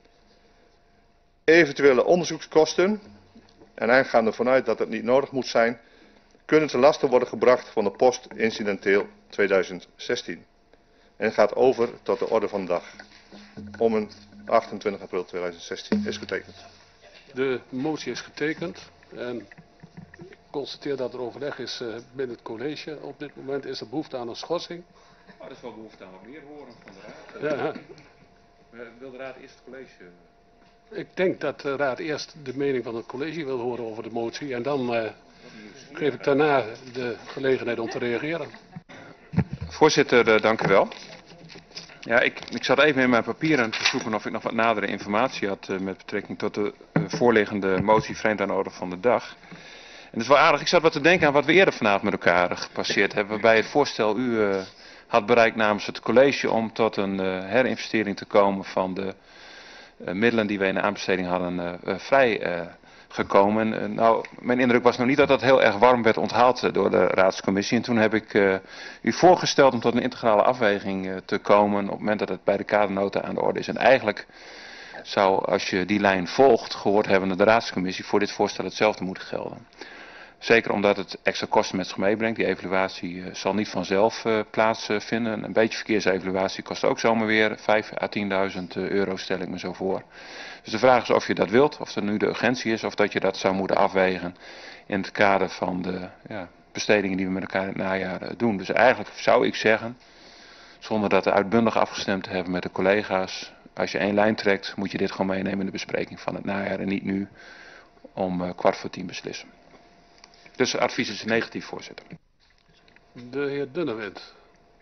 Eventuele onderzoekskosten, en hij gaat ervan uit dat het niet nodig moet zijn, kunnen ten laste worden gebracht van de post incidenteel 2016. En gaat over tot de orde van de dag. Om een 28 april 2016 is getekend. De motie is getekend en ik constateer dat er overleg is binnen het college. Op dit moment is er behoefte aan een schorsing. Oh, er is wel behoefte aan wat meer horen van de raad. Ja. Wil de raad eerst het college? Ik denk dat de raad eerst de mening van het college wil horen over de motie en dan geef ik daarna de gelegenheid om te reageren. Voorzitter, dank u wel. Ja, ik zat even in mijn papieren te zoeken of ik nog wat nadere informatie had met betrekking tot de voorliggende motie vreemd aan de orde van de dag. En dat is wel aardig. Ik zat wat te denken aan wat we eerder vanavond met elkaar gepasseerd hebben, waarbij het voorstel u had bereikt namens het college om tot een herinvestering te komen van de middelen die wij in de aanbesteding hadden vrijgekomen. Nou, mijn indruk was nog niet dat dat heel erg warm werd onthaald door de raadscommissie. En toen heb ik u voorgesteld om tot een integrale afweging te komen op het moment dat het bij de kadernota aan de orde is. En eigenlijk zou, als je die lijn volgt, gehoord hebben de raadscommissie voor dit voorstel hetzelfde moeten gelden. Zeker omdat het extra kosten met zich meebrengt. Die evaluatie zal niet vanzelf plaatsvinden. Een beetje verkeersevaluatie kost ook zomaar weer 5.000 à 10.000 euro, stel ik me zo voor. Dus de vraag is of je dat wilt, of er nu de urgentie is, of dat je dat zou moeten afwegen in het kader van de bestedingen die we met elkaar in het najaar doen. Dus eigenlijk zou ik zeggen, zonder dat uitbundig afgestemd te hebben met de collega's, als je één lijn trekt, moet je dit gewoon meenemen in de bespreking van het najaar en niet nu om 9:15 beslissen. Dus het advies is negatief, voorzitter. De heer Dunnewind.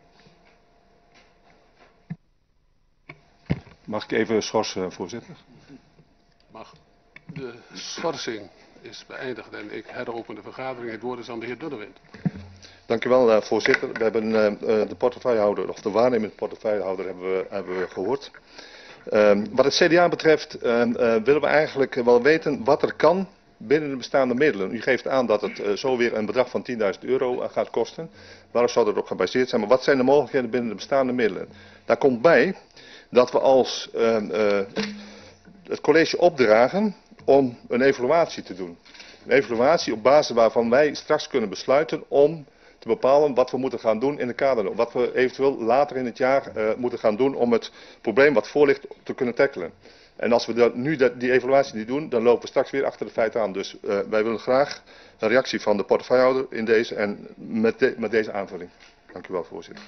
Mag ik even schorsen, voorzitter? Mag. De schorsing is beëindigd en ik heropen de vergadering. Het woord is aan de heer Dunnewind. Dank u wel, voorzitter. We hebben de portefeuillehouder, of de waarnemend portefeuillehouder, hebben we gehoord. Wat het CDA betreft willen we eigenlijk wel weten wat er kan binnen de bestaande middelen. U geeft aan dat het zo weer een bedrag van 10.000 euro gaat kosten. Waarop zou dat op gebaseerd zijn? Maar wat zijn de mogelijkheden binnen de bestaande middelen? Daar komt bij dat we als het college opdragen om een evaluatie te doen. Een evaluatie op basis waarvan wij straks kunnen besluiten om te bepalen wat we moeten gaan doen in de kader. Wat we eventueel later in het jaar moeten gaan doen om het probleem wat voor ligt te kunnen tackelen. En als we die evaluatie niet doen, dan lopen we straks weer achter de feiten aan. Dus wij willen graag een reactie van de portefeuillehouder in deze en met deze aanvulling. Dank u wel, voorzitter.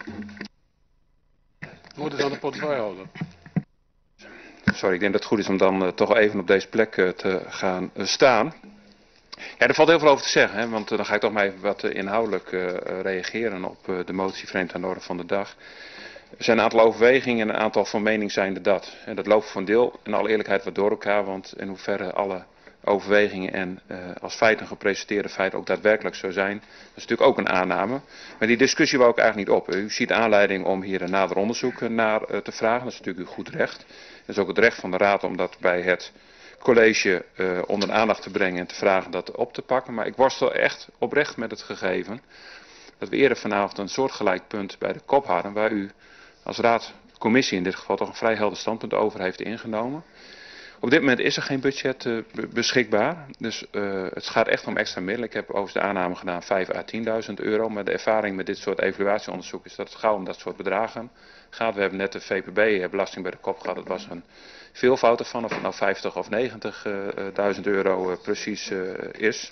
Wordt het aan de portefeuillehouder? Sorry, ik denk dat het goed is om dan toch even op deze plek te gaan staan. Ja, er valt heel veel over te zeggen, hè, want dan ga ik toch maar even wat inhoudelijk reageren op de motie vreemd aan de orde van de dag. Er zijn een aantal overwegingen en een aantal van mening zijnde dat. En dat loopt voor een deel in alle eerlijkheid wat door elkaar, want in hoeverre alle overwegingen en als feiten gepresenteerde feiten ook daadwerkelijk zo zijn, dat is natuurlijk ook een aanname. Maar die discussie wou ik eigenlijk niet op. U ziet aanleiding om hier een nader onderzoek naar te vragen, dat is natuurlijk uw goed recht. Het is ook het recht van de Raad om dat bij het college onder de aandacht te brengen en te vragen dat op te pakken. Maar ik worstel echt oprecht met het gegeven dat we eerder vanavond een soortgelijk punt bij de kop hadden, waar u als Raad, commissie in dit geval, toch een vrij helder standpunt over heeft ingenomen. Op dit moment is er geen budget beschikbaar, dus het gaat echt om extra middelen. Ik heb overigens de aanname gedaan 5.000 à 10.000 euro, maar de ervaring met dit soort evaluatieonderzoek is dat het gauw om dat soort bedragen gaat. We hebben net de VPB-belasting bij de kop gehad, dat was een veelvoud ervan, of het nou 50 of 90.000 euro precies is.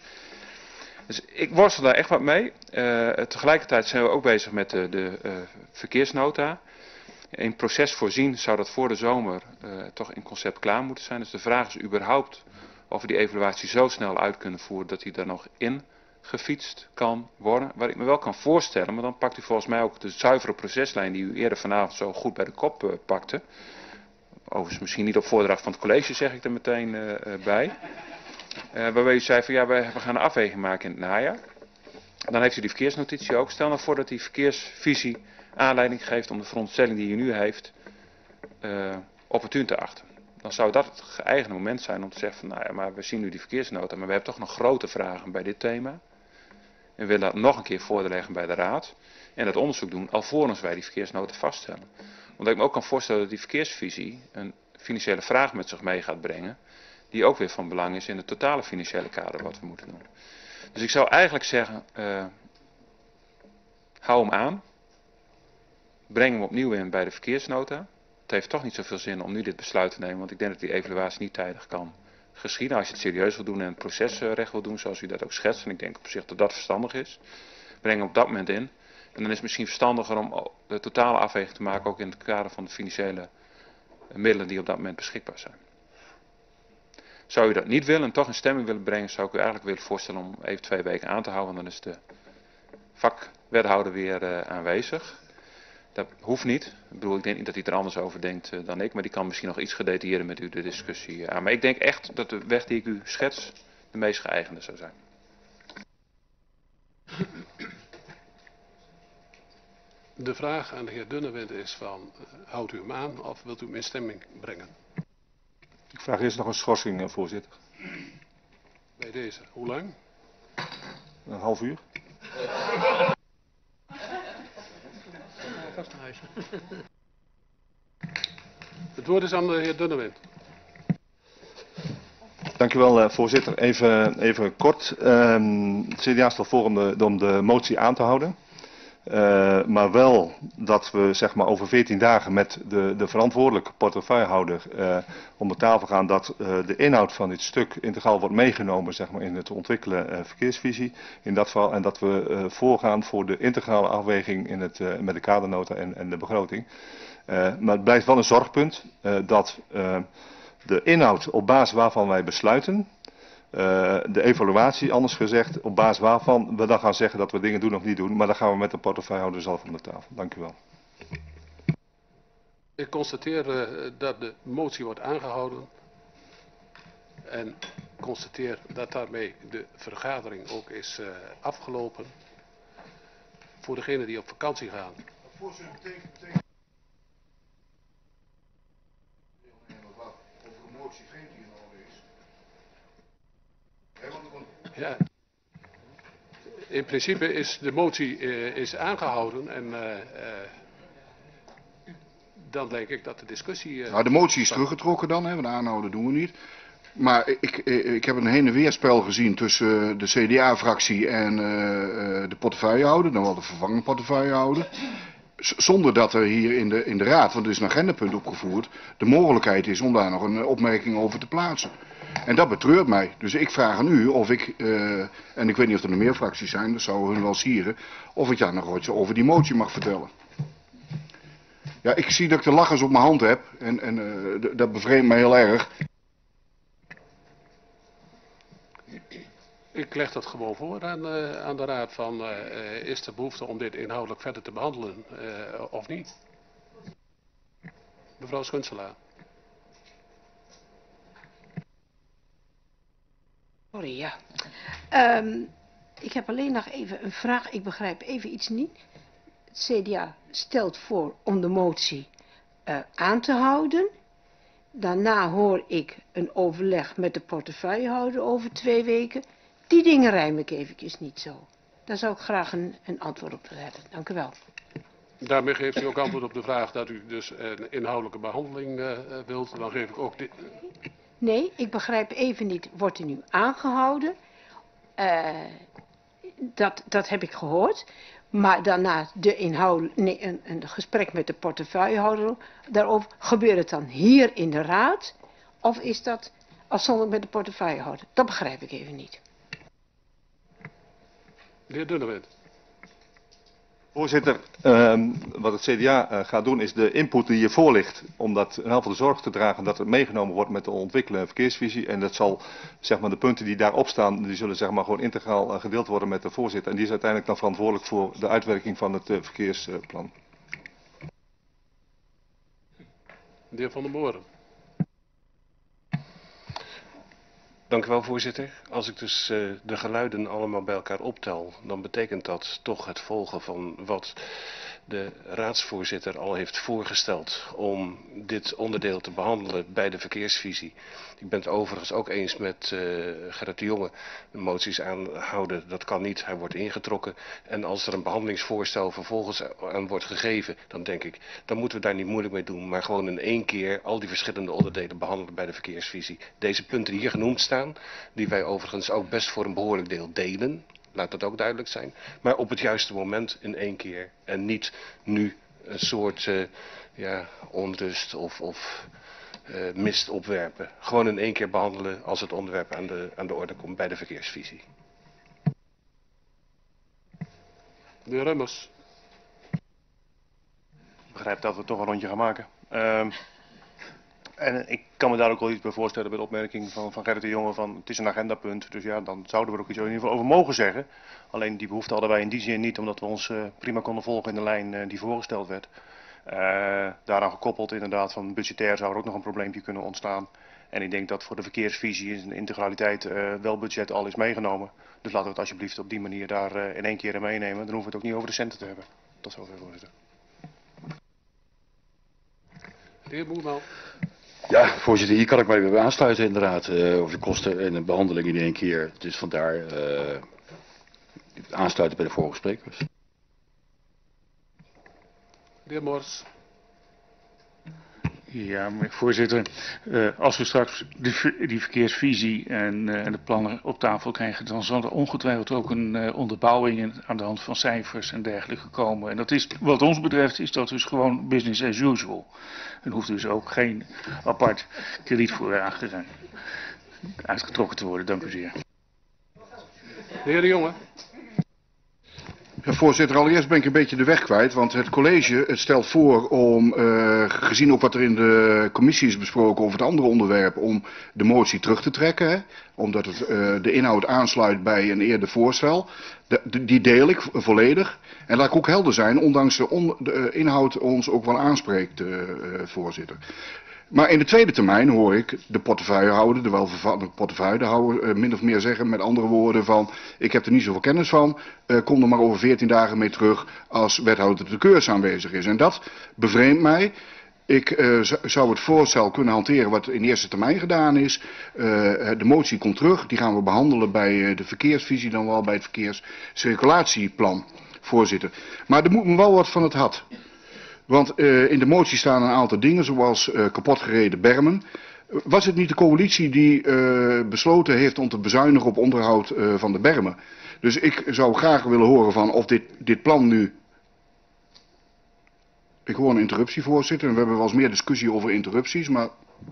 Dus ik worstel daar echt wat mee. Tegelijkertijd zijn we ook bezig met de verkeersnota. In proces voorzien zou dat voor de zomer toch in concept klaar moeten zijn. Dus de vraag is überhaupt of we die evaluatie zo snel uit kunnen voeren dat die er nog in gefietst kan worden. Waar ik me wel kan voorstellen, maar dan pakt u volgens mij ook de zuivere proceslijn die u eerder vanavond zo goed bij de kop pakte. Overigens misschien niet op voordracht van het college, zeg ik er meteen bij. Waarbij u zei van ja, we gaan een afweging maken in het najaar. Dan heeft u die verkeersnotitie ook. Stel nou voor dat die verkeersvisie aanleiding geeft om de veronderstelling die u nu heeft opportun te achten. Dan zou dat het geëigende moment zijn om te zeggen van nou ja, maar we zien nu die verkeersnota, maar we hebben toch nog grote vragen bij dit thema. En we willen dat nog een keer voorleggen bij de Raad. En dat onderzoek doen alvorens wij die verkeersnota vaststellen. Want ik me ook kan voorstellen dat die verkeersvisie een financiële vraag met zich mee gaat brengen. Die ook weer van belang is in het totale financiële kader wat we moeten doen. Dus ik zou eigenlijk zeggen, hou hem aan. Breng hem opnieuw in bij de verkeersnota. Het heeft toch niet zoveel zin om nu dit besluit te nemen, want ik denk dat die evaluatie niet tijdig kan geschieden. Als je het serieus wil doen en het proces recht wil doen, zoals u dat ook schetst, en ik denk op zich dat dat verstandig is. Breng hem op dat moment in. En dan is het misschien verstandiger om de totale afweging te maken, ook in het kader van de financiële middelen die op dat moment beschikbaar zijn. Zou u dat niet willen en toch in stemming willen brengen, zou ik u eigenlijk willen voorstellen om even 2 weken aan te houden. Dan is de vakwethouder weer aanwezig. Dat hoeft niet. Ik bedoel, ik denk niet dat hij er anders over denkt dan ik, maar die kan misschien nog iets gedetailleerder met u de discussie aan. Maar ik denk echt dat de weg die ik u schets de meest geëigende zou zijn. De vraag aan de heer Dunnewind is van, houdt u hem aan of wilt u hem in stemming brengen? Ik vraag eerst nog een schorsing, voorzitter. Bij deze. Hoe lang? Een half uur. Het woord is aan de heer Dunnewind. Dank u wel, voorzitter. Even kort. Het CDA stelt voor om de motie aan te houden. Maar wel dat we zeg maar over 14 dagen met de verantwoordelijke portefeuillehouder om de tafel gaan dat de inhoud van dit stuk integraal wordt meegenomen zeg maar, in het ontwikkelen verkeersvisie. In dat geval en dat we voorgaan voor de integrale afweging in met de kadernota en de begroting. Maar het blijft wel een zorgpunt dat de inhoud op basis waarvan wij besluiten, de evaluatie, anders gezegd, op basis waarvan we dan gaan zeggen dat we dingen doen of niet doen, maar dan gaan we met de portefeuillehouder zelf om de tafel. Dank u wel. Ik constateer dat de motie wordt aangehouden en constateer dat daarmee de vergadering ook is afgelopen. Voor degenen die op vakantie gaan. Ja. In principe is de motie is aangehouden en dan denk ik dat de discussie... Nou, de motie is teruggetrokken dan, hè, want aanhouden doen we niet. Maar ik heb een heen en weer spel gezien tussen de CDA-fractie en de portefeuillehouder, dan wel de vervangende portefeuillehouder. zonder dat er hier in de raad, want er is een agendapunt opgevoerd, de mogelijkheid is om daar nog een opmerking over te plaatsen. En dat betreurt mij. Dus ik vraag aan u of ik, en ik weet niet of er nog meer fracties zijn, dat zou hun wel sieren, of ik daar nog wat over die motie mag vertellen. Ja, ik zie dat ik de lachers op mijn hand heb en dat bevreemdt mij heel erg. Ik leg dat gewoon voor aan de raad van, is er behoefte om dit inhoudelijk verder te behandelen of niet? Mevrouw Schunselaar. Sorry, ja. Ik heb alleen nog even een vraag. Ik begrijp even iets niet. Het CDA stelt voor om de motie aan te houden. Daarna hoor ik een overleg met de portefeuillehouder over 2 weken. Die dingen rijm ik eventjes niet zo. Daar zou ik graag een antwoord op willen hebben. Dank u wel. Daarmee geeft u ook antwoord op de vraag dat u dus een inhoudelijke behandeling wilt. Dan geef ik ook dit. Nee, ik begrijp even niet. Wordt er nu aangehouden? Dat heb ik gehoord. Maar daarna een gesprek met de portefeuillehouder daarover. Gebeurt het dan hier in de raad? Of is dat afzonderlijk met de portefeuillehouder? Dat begrijp ik even niet. De heer Dunnewind. Voorzitter, wat het CDA gaat doen is de input die hiervoor ligt, om dat in ieder geval de zorg te dragen dat het meegenomen wordt met de ontwikkelen verkeersvisie. En dat zal, zeg maar, de punten die daarop staan, die zullen, zeg maar, gewoon integraal gedeeld worden met de voorzitter. En die is uiteindelijk dan verantwoordelijk voor de uitwerking van het verkeersplan. De heer Van der Moren. Dank u wel, voorzitter. Als ik dus de geluiden allemaal bij elkaar optel, dan betekent dat toch het volgen van wat de raadsvoorzitter al heeft voorgesteld om dit onderdeel te behandelen bij de verkeersvisie. Ik ben het overigens ook eens met Gerrit de Jonge. De moties aanhouden, dat kan niet, hij wordt ingetrokken. En als er een behandelingsvoorstel vervolgens aan wordt gegeven, dan denk ik, dan moeten we daar niet moeilijk mee doen. Maar gewoon in 1 keer al die verschillende onderdelen behandelen bij de verkeersvisie. Deze punten die hier genoemd staan, die wij overigens ook best voor een behoorlijk deel delen. Laat dat ook duidelijk zijn. Maar op het juiste moment in 1 keer. En niet nu een soort onrust of mist opwerpen. Gewoon in 1 keer behandelen als het onderwerp aan de orde komt bij de verkeersvisie. De heer Remmers. Ik begrijp dat we toch een rondje gaan maken. En ik kan me daar ook wel iets bij voorstellen bij de opmerking van Gerrit de Jonge van het is een agendapunt. Dus ja, dan zouden we er ook iets in ieder geval over mogen zeggen. Alleen die behoefte hadden wij in die zin niet, omdat we ons prima konden volgen in de lijn die voorgesteld werd. Daaraan gekoppeld inderdaad van budgetair zou er ook nog een probleempje kunnen ontstaan. En ik denk dat voor de verkeersvisie in integraliteit wel budget al is meegenomen. Dus laten we het alsjeblieft op die manier daar in 1 keer in meenemen. Dan hoeven we het ook niet over de centen te hebben. Tot zover, voorzitter. De heer Boerman. Ja, voorzitter, hier kan ik mij weer bij aansluiten inderdaad. Over de kosten en de behandeling in 1 keer. Dus vandaar aansluiten bij de vorige sprekers. De heer Mors. Ja, voorzitter, als we straks die verkeersvisie en de plannen op tafel krijgen, dan zal er ongetwijfeld ook een onderbouwing aan de hand van cijfers en dergelijke komen. En dat is, wat ons betreft, is dat dus gewoon business as usual. Er hoeft dus ook geen apart krediet voor uitgetrokken te worden. Dank u zeer. De heer De Jonge. Ja, voorzitter, allereerst ben ik een beetje de weg kwijt, want het college stelt voor om, gezien ook wat er in de commissie is besproken over het andere onderwerp, om de motie terug te trekken, hè, omdat het de inhoud aansluit bij een eerder voorstel. Die deel ik volledig. En laat ik ook helder zijn, ondanks de inhoud ons ook wel aanspreekt, voorzitter. Maar in de tweede termijn hoor ik de portefeuillehouder, de welvervatte portefeuillehouder, min of meer zeggen, met andere woorden van, ik heb er niet zoveel kennis van, kom er maar over 14 dagen mee terug als wethouder de keurs aanwezig is. En dat bevreemdt mij. Ik zou het voorstel kunnen hanteren wat in eerste termijn gedaan is. De motie komt terug, die gaan we behandelen bij de verkeersvisie, dan wel bij het verkeerscirculatieplan, voorzitter. Maar er moet me wel wat van het had. Want in de motie staan een aantal dingen, zoals kapotgereden bermen. Was het niet de coalitie die besloten heeft om te bezuinigen op onderhoud van de bermen? Dus ik zou graag willen horen van of dit plan nu Ik hoor een interruptie, voorzitter. En we hebben wel eens meer discussie over interrupties, maar...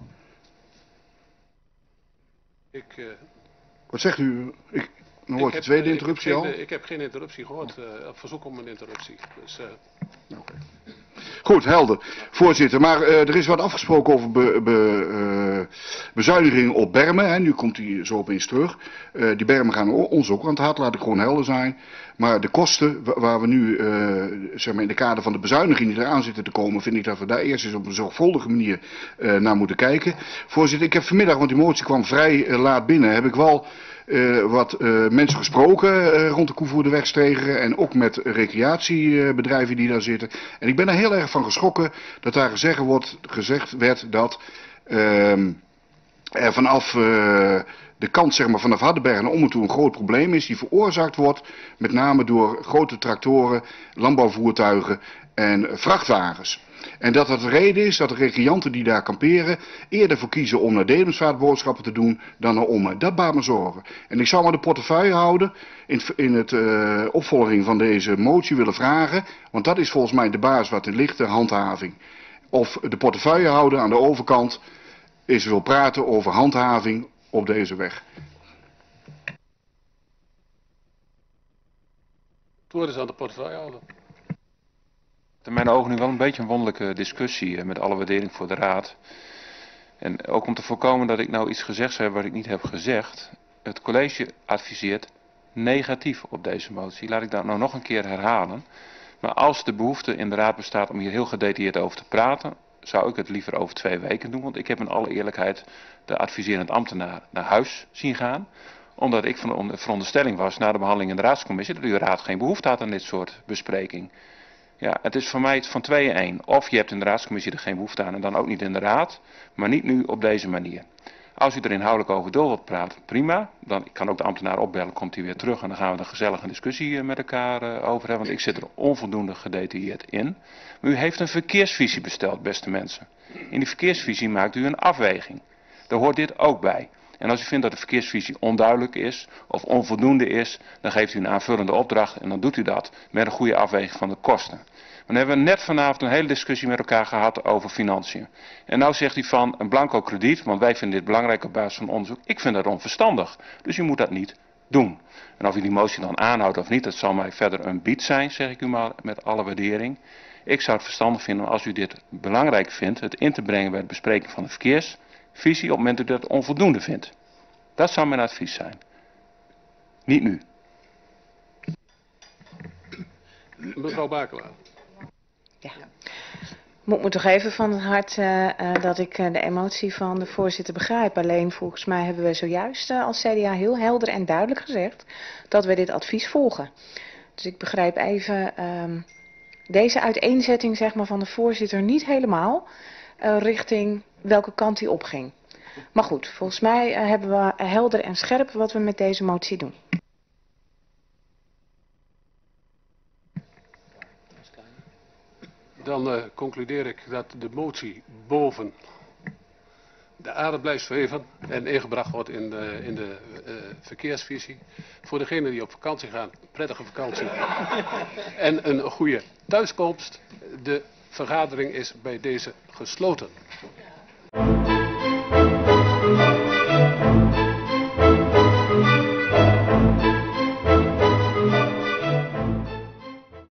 Wat zegt u? Dan hoort de tweede interruptie al. Ik heb geen interruptie gehoord. Op verzoek om een interruptie. Dus, Goed, helder. Voorzitter, maar er is wat afgesproken over bezuiniging op bermen. Hè. Nu komt hij zo opeens terug. Die bermen gaan ons ook aan het hart, laat ik gewoon helder zijn. Maar de kosten waar we nu zeg maar in de kader van de bezuiniging die eraan zitten te komen, vind ik dat we daar eerst eens op een zorgvuldige manier naar moeten kijken. Voorzitter, ik heb vanmiddag, want die motie kwam vrij laat binnen, heb ik wel... wat mensen gesproken rond de Koevoerderwegstegen en ook met recreatiebedrijven die daar zitten. En ik ben er heel erg van geschrokken dat daar gezegd werd dat er vanaf de kant, zeg maar, vanaf Hardenberg naar Ommen toe een groot probleem is die veroorzaakt wordt met name door grote tractoren, landbouwvoertuigen en vrachtwagens. En dat dat de reden is dat de recreanten die daar kamperen eerder voor kiezen om naar Dedemsvaart boodschappen te doen dan naar Ommen. Dat baart me zorgen. En ik zou maar de portefeuille houden in het opvolging van deze motie willen vragen. Want dat is volgens mij de basis wat er ligt, de handhaving. Of de portefeuille houden aan de overkant is wil praten over handhaving op deze weg. Het woord is aan de portefeuille houden. In mijn ogen nu wel een beetje een wonderlijke discussie met alle waardering voor de Raad. En ook om te voorkomen dat ik nou iets gezegd heb wat ik niet heb gezegd. Het college adviseert negatief op deze motie. Laat ik dat nou nog een keer herhalen. Maar als de behoefte in de Raad bestaat om hier heel gedetailleerd over te praten, zou ik het liever over 2 weken doen. Want ik heb in alle eerlijkheid de adviserend ambtenaar naar huis zien gaan. Omdat ik van de veronderstelling was na de behandeling in de Raadscommissie dat de Raad geen behoefte had aan dit soort bespreking. Ja, het is voor mij van 2 in 1. Of je hebt in de Raadscommissie er geen behoefte aan en dan ook niet in de Raad. Maar niet nu op deze manier. Als u er inhoudelijk over door wilt praten, prima. Dan kan ook de ambtenaar opbellen, komt hij weer terug en dan gaan we er gezellig een discussie met elkaar over hebben. Want ik zit er onvoldoende gedetailleerd in. Maar u heeft een verkeersvisie besteld, beste mensen. In die verkeersvisie maakt u een afweging. Daar hoort dit ook bij. En als u vindt dat de verkeersvisie onduidelijk is of onvoldoende is, dan geeft u een aanvullende opdracht en dan doet u dat met een goede afweging van de kosten. Maar dan hebben we net vanavond een hele discussie met elkaar gehad over financiën. En nou zegt u van een blanco krediet, want wij vinden dit belangrijk op basis van onderzoek. Ik vind dat onverstandig, dus u moet dat niet doen. En of u die motie dan aanhoudt of niet, dat zal mij verder een bied zijn, zeg ik u maar met alle waardering. Ik zou het verstandig vinden als u dit belangrijk vindt, het in te brengen bij het bespreken van de verkeersvisie op het moment dat u dat onvoldoende vindt. Dat zou mijn advies zijn. Niet nu. Mevrouw Bakelaar. Ja. Moet me toch even van het hart dat ik de emotie van de voorzitter begrijp. Alleen volgens mij hebben we zojuist als CDA heel helder en duidelijk gezegd dat we dit advies volgen. Dus ik begrijp even deze uiteenzetting, zeg maar, van de voorzitter niet helemaal richting welke kant hij opging. Maar goed, volgens mij hebben we helder en scherp wat we met deze motie doen. Dan concludeer ik dat de motie boven de aarde blijft zweven en ingebracht wordt in de verkeersvisie. Voor degenen die op vakantie gaan, prettige vakantie en een goede thuiskomst. De vergadering is bij deze gesloten.